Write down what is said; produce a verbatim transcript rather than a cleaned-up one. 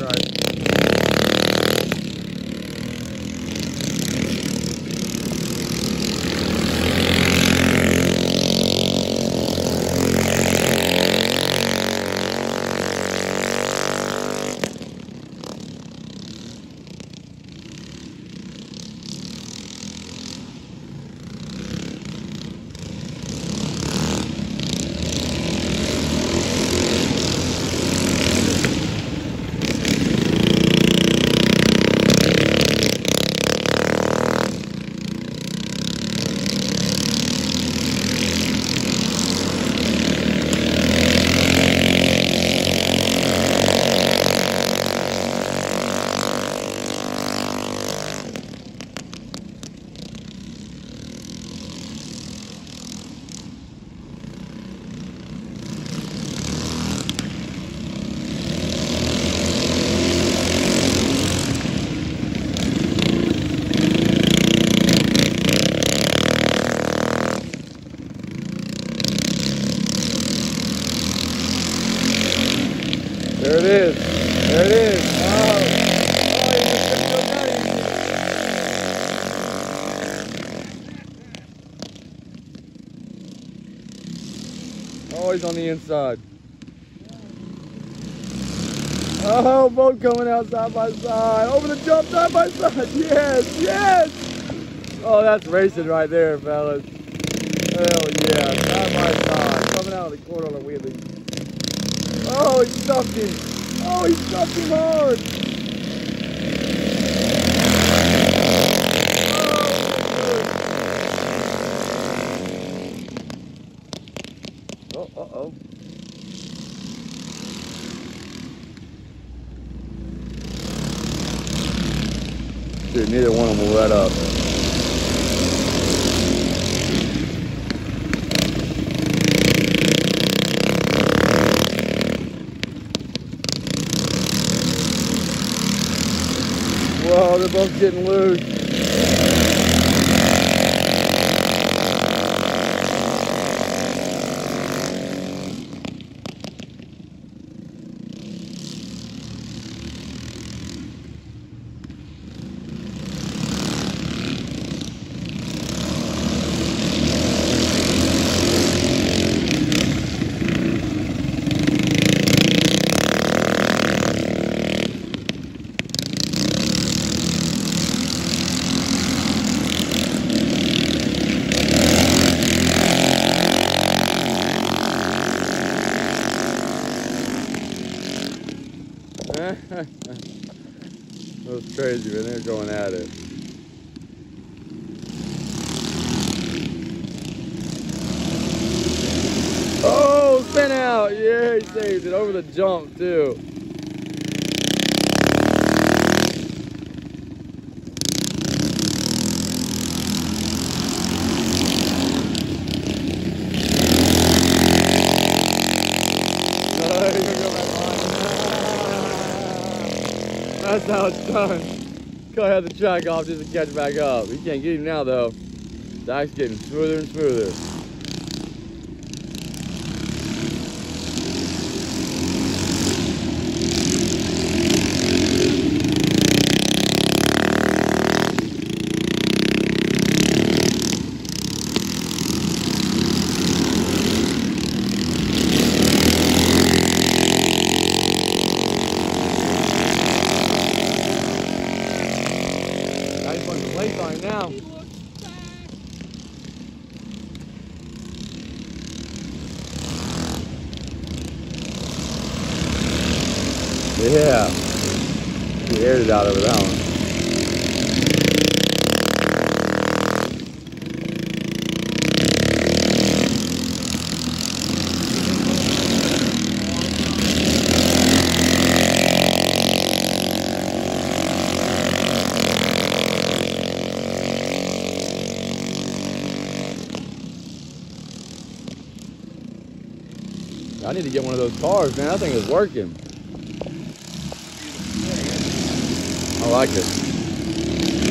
right. There it is. There it is. Oh, oh, he's just so nice. Oh, he's on the inside. Oh, both coming out side by side. Over the jump side by side. Yes, yes. Oh, that's racing right there, fellas. Hell yeah, side by side. Coming out of the corner on the wheelie. Oh, he stuffed him. Oh, he stuffed him hard. Oh, uh oh. Dude, neither one of them will let up. Whoa, they're both getting loose. That was crazy, man. They're going at it. Oh, spin out. Yeah, he saved it over the jump, too. That's how it's done. Go ahead the track off just to catch back up. You can't get him now though. Zach's getting smoother and smoother. Late right now. Yeah. He aired it out over that one. I need to get one of those cars, man. That thing is working. I like it.